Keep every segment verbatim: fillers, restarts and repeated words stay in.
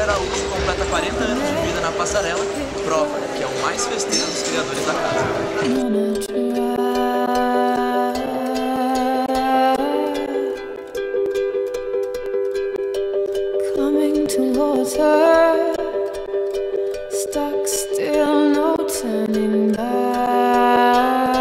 Araújo completa quarenta anos de vida na passarela e prova que é o mais festeiro dos criadores da casa. Coming towards her, stuck still, no turning back.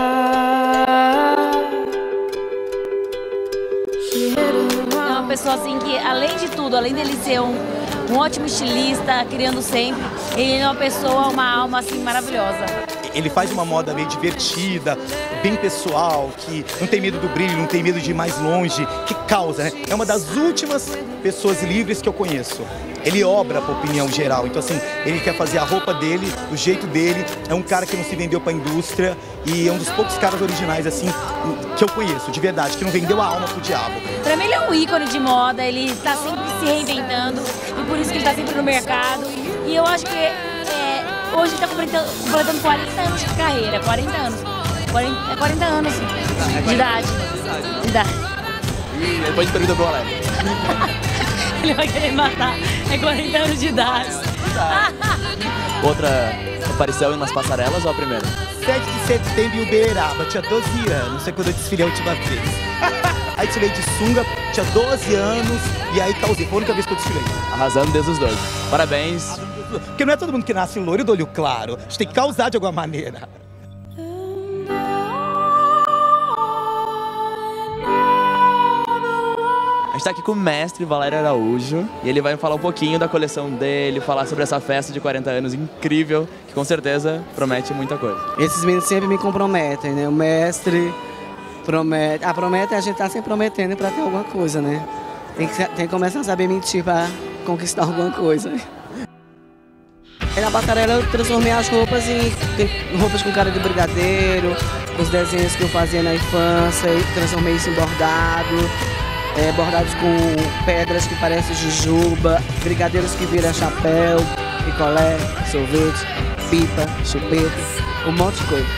É uma pessoa assim que, além de tudo, além dele ser um, um ótimo estilista, criando sempre, ele é uma pessoa, uma alma assim maravilhosa. Ele faz uma moda meio divertida, bem pessoal, que não tem medo do brilho, não tem medo de ir mais longe, que causa, né? É uma das últimas pessoas livres que eu conheço. Ele obra para a opinião geral, então assim, ele quer fazer a roupa dele, do jeito dele, é um cara que não se vendeu para a indústria e é um dos poucos caras originais assim que eu conheço, de verdade, que não vendeu a alma pro diabo. Pra mim ele é um ícone de moda, ele está sempre se reinventando e por isso que ele está sempre no mercado. E eu acho que é, hoje ele está completando, completando quarenta anos de carreira, quarenta anos, quarenta, quarenta anos de idade. De idade. E depois pergunta pro Alex. Ele vai querer matar, é quarenta anos de idade. Outra aparição nas passarelas ou a primeira? sete de setembro em Uberaba, tinha doze anos, sei quando eu desfilei a última vez. Aí desfilei de sunga, tinha doze anos e aí causei, foi a única vez que eu desfilei. Arrasando desde os doze. Parabéns. Porque não é todo mundo que nasce loiro do olho claro, a gente tem que causar de alguma maneira. A gente tá aqui com o mestre Valério Araújo e ele vai falar um pouquinho da coleção dele, falar sobre essa festa de quarenta anos incrível, que com certeza promete muita coisa. Esses meninos sempre me comprometem, né? O mestre promete... Ah, promete, a gente tá sempre prometendo pra ter alguma coisa, né? Tem que, tem que começar a saber mentir pra conquistar alguma coisa. E na passarela eu transformei as roupas em roupas com cara de brigadeiro, os desenhos que eu fazia na infância, e transformei isso em bordado. É, bordados com pedras que parecem jujuba, brigadeiros que viram chapéu, picolé, sorvete, pipa, chupeta, um monte de coisa.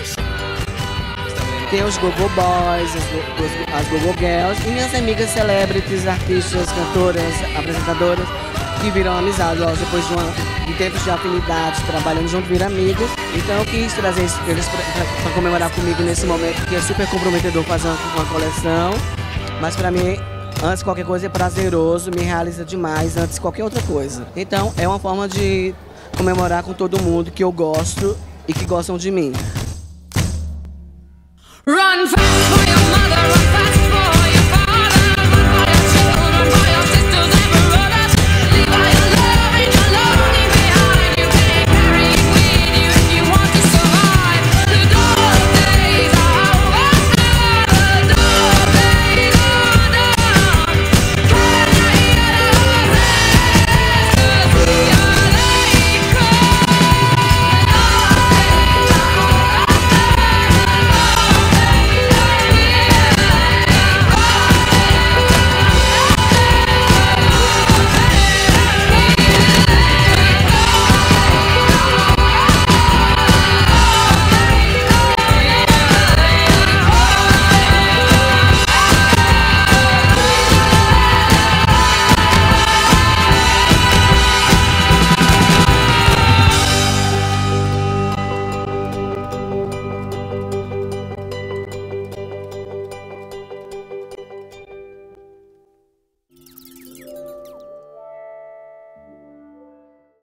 Tem os Gogo Boys, as, as Gogo Girls e minhas amigas celebrities, artistas, cantoras, apresentadoras que viram amizade, ó, depois de, uma, de tempos de afinidade, trabalhando junto, viram amigos. Então eu quis trazer eles para comemorar comigo nesse momento que é super comprometedor fazer uma, uma coleção. Mas pra mim, antes de qualquer coisa, é prazeroso, me realiza demais antes de qualquer outra coisa. Então, é uma forma de comemorar com todo mundo que eu gosto e que gostam de mim. Run fast.